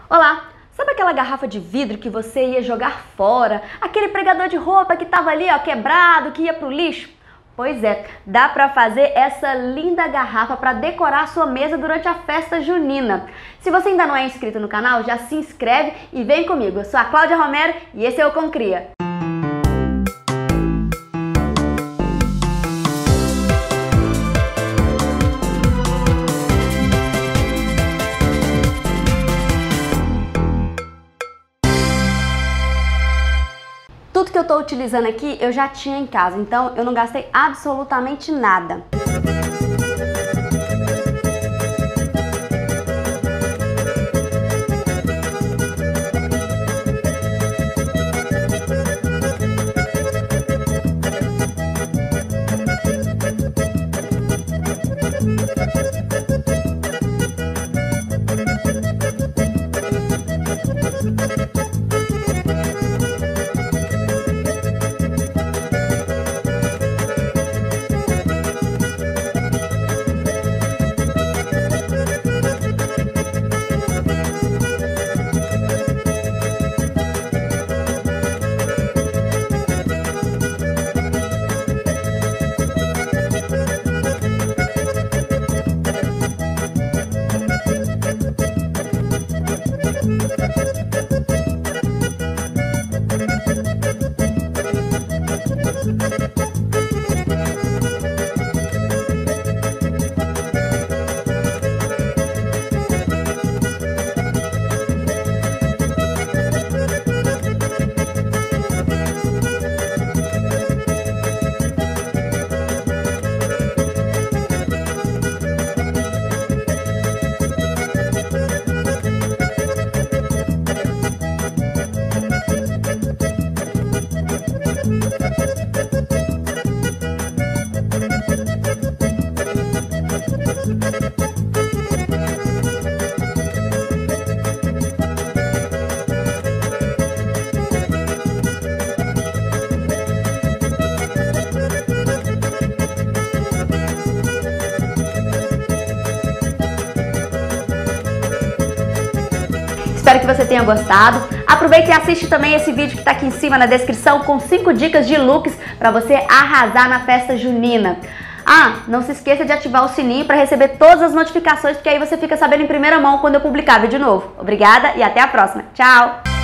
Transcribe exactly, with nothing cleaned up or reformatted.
Olá! Sabe aquela garrafa de vidro que você ia jogar fora? Aquele pregador de roupa que tava ali, ó, quebrado, que ia pro lixo? Pois é, dá pra fazer essa linda garrafa para decorar a sua mesa durante a festa junina. Se você ainda não é inscrito no canal, já se inscreve e vem comigo. Eu sou a Cláudia Romero e esse é o Concria. Tudo que eu estou utilizando aqui eu já tinha em casa, então eu não gastei absolutamente nada. Espero que você tenha gostado. Aproveite e assiste também esse vídeo que está aqui em cima na descrição com cinco dicas de looks para você arrasar na festa junina. Ah, não se esqueça de ativar o sininho para receber todas as notificações, porque aí você fica sabendo em primeira mão quando eu publicar vídeo novo. Obrigada e até a próxima. Tchau!